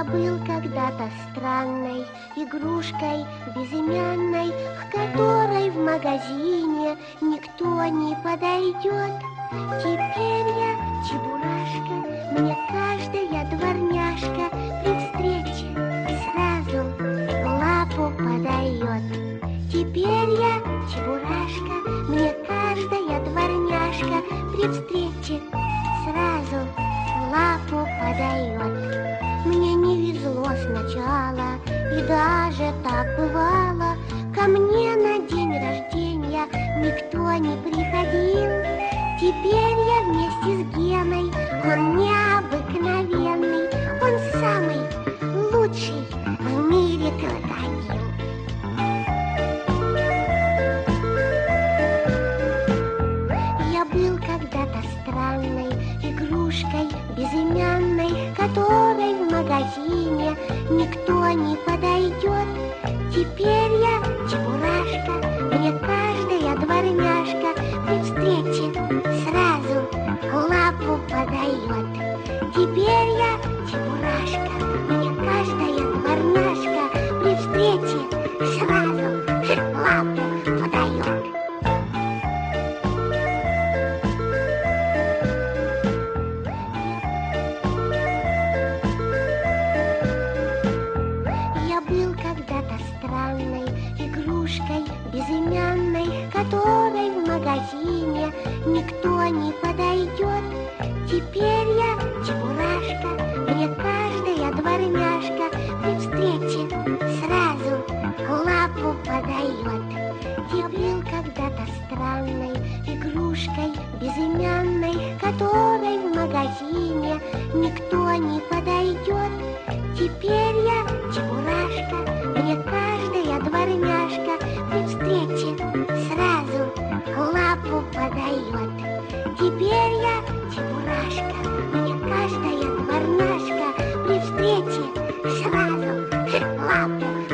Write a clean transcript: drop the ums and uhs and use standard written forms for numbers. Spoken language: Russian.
был когда-то странной игрушкой безымянной, к которой в магазине никто не подойдет. Теперь я чебурашка, мне каждая дворняжка при встрече сразу лапу подает. Теперь я чебурашка, мне каждая дворняжка при встрече сразу лапу подает. Мне не везло сначала, и даже так бывало. Ко мне на день рождения никто не приходил. Теперь я вместе с Геной, он необыкновенный, он самый лучший в мире крокодил. Я был когда-то странной игрушкой безымянной, к которой в магазине никто не подойдет. Теперь я чебурашка, мне каждая дворняжка при встрече сразу лапу подает. Теперь я чебурашка, мне каждая дворняжка при встрече сразу лапу подает. Я был когда-то странной игрушкой безымянной, к которой в магазине никто не подойдет. Теперь я чебурашка, мне каждая дворняжка при встрече сразу лапу подает. Я был когда-то странной игрушкой безымянной, к которой в магазине никто не подойдет. Теперь я чебурашка, мне каждая дворняжка при встрече сразу лапу подает. Теперь я чебурашка, мне каждая дворняжка при встрече сразу лапу